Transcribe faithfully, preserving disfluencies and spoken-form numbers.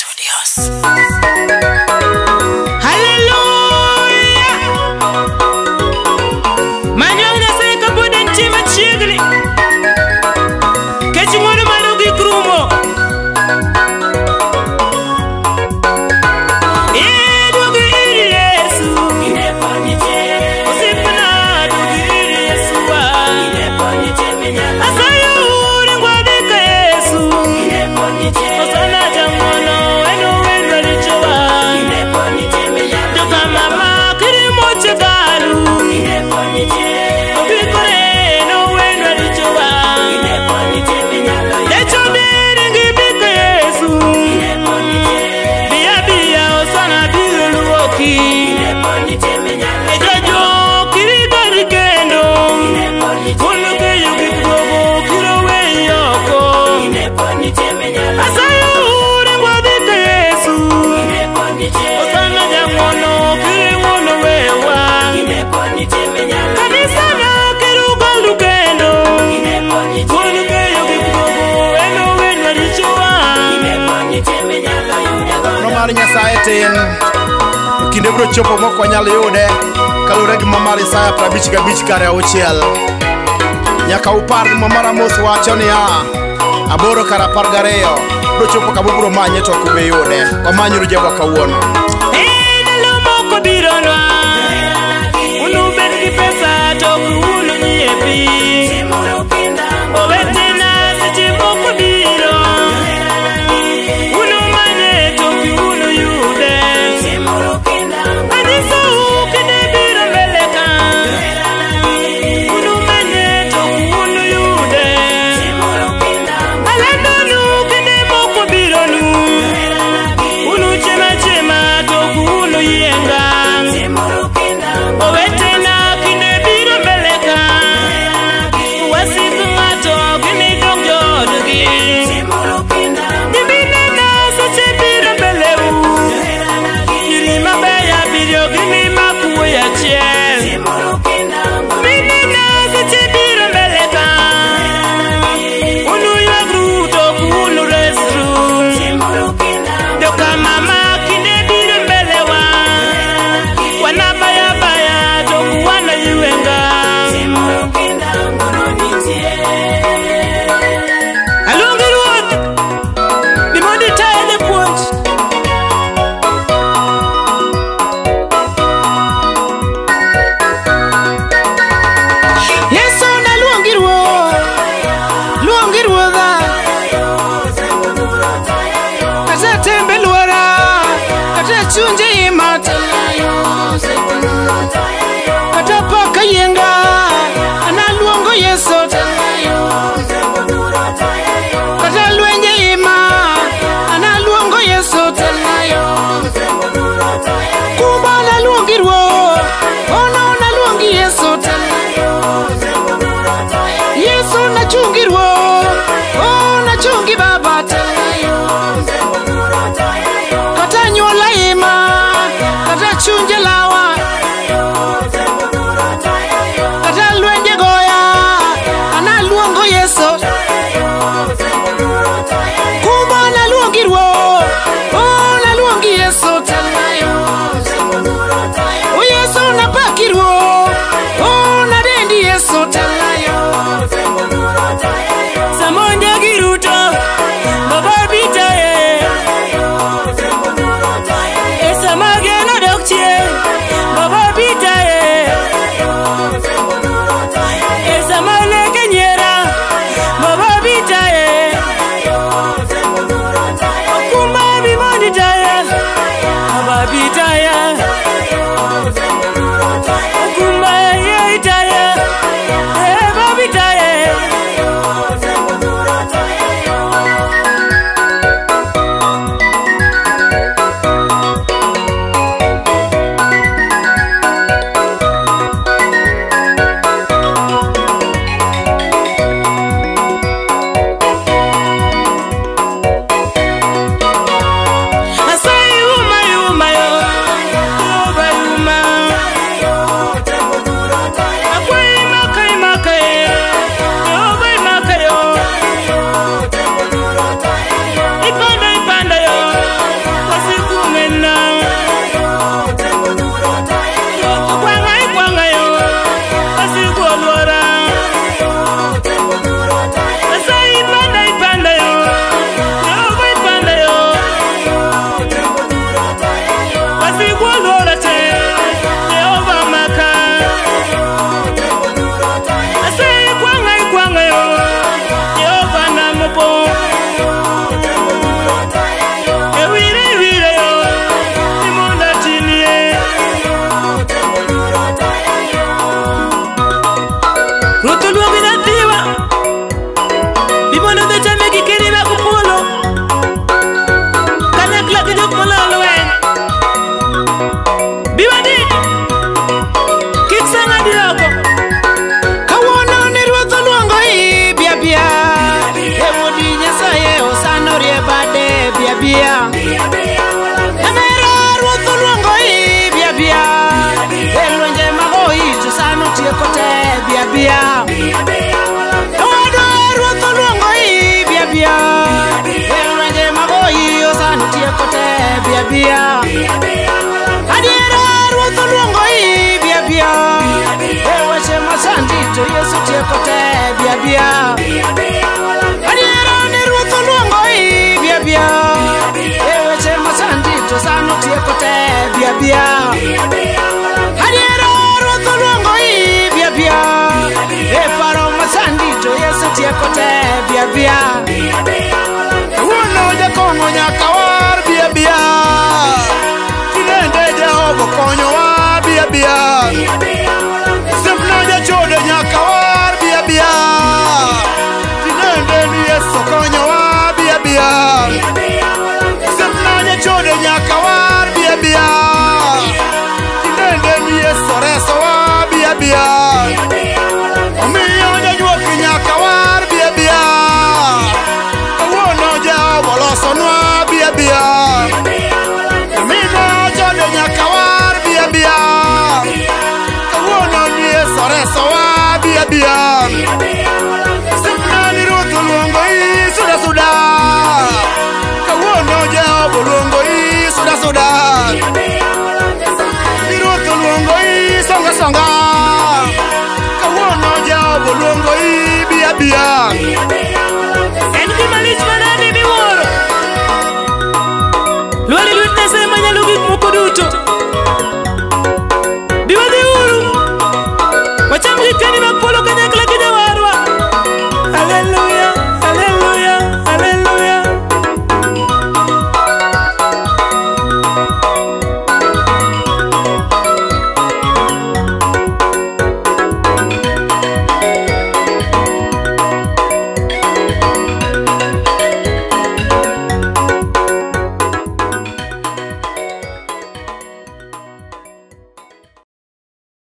Studios. Hallelujah. Manyong na say kabuden chima chigli. Kechimono malugi krumo. Nyasaye tin kinde bro chopo moko nyal yude kalure gi mamari Isaya prabich gabich kare auchiel nyaka upar gi mamara mos wacho ni a aboro kara par gareyo bro chopo ka bro manye to kube yude wamanyuru jeba kawuono eh dalo moko bironwa unu ben gi pesa to unu nyiepi simuro pinda owetina seche moko biro Kata nyola ima, kata chunje lawa bia Emera ruotho luongo i bia bia Elwenje mago i to sano tieko te bia bia Ewado ruotho luongo i bia bia Elwenje mago i o sano tieko te bia bia Adiera ruotho luongo i bia bia Eweche masandi to Yesu tieko te bia bia Adiera ni ruotho luongo i bia bia Eweche masandi to sano tieko te bia bia Adiera ruotho luongo i bia bia E paro masandi to Yesu tieko te bia bia Uno jakongo nyaka war bia bia Tinende Jehova konyo wa bia bia Sempna jachode nyaka war bia bia Tinende ni Yesu konyo wa bia bia Sempna jachode nyaka war bia bia Tinende ni Yesu reso wa bia bia Omiyo janyuoki nyaka war bia bia Kawuono Jehova losonwa bia bia Amino jode nyaka war bia bia Kawuono ni Yesu reso wa bia bia Sempna ni Ruoth luongo i suda suda Kawuono Jehova luongo i suda suda Ni Ruoth luongo i songa songa Kawuono Jehova luongo i bia bia